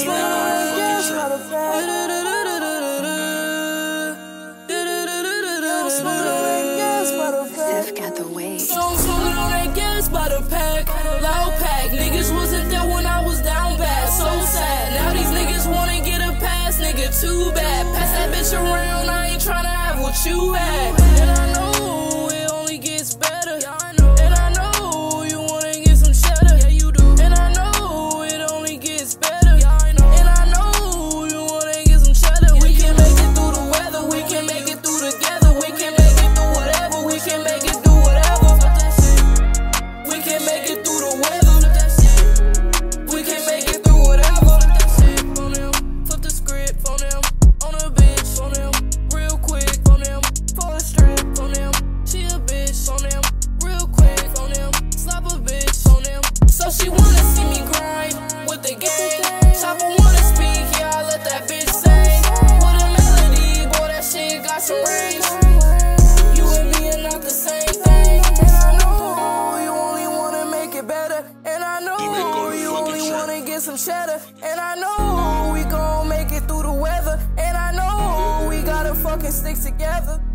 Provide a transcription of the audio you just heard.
Got the weight. So I'm smoking on that gas by the pack, loud pack. Niggas wasn't there when I was down bad, so sad. Now these niggas wanna get a pass, nigga, too bad. Pass that bitch around, I ain't tryna have what you had. And I know it only gets better. And I know you wanna get some cheddar. Yeah, you do. And I know it only gets better. And I know you wanna get some cheddar. We can make it through the weather, we can make it through together. We can make it through whatever, we can make it through whatever. We can make it through the weather. We can make it through whatever. On them, flip the script on them, on a bitch on them, real quick on them, for a strip on them, she a bitch on them, real quick on them, slap a bitch on them. So she wanna see me grind with the gang. Chopper wanna speak, yeah, I let that bitch sing. With a melody, boy, that shit got some rings. You and me are not the same thing. And I know you only wanna make it better. And I know you only wanna get some cheddar. And I know we gon' make it through the weather. And I know we gotta fucking stick together.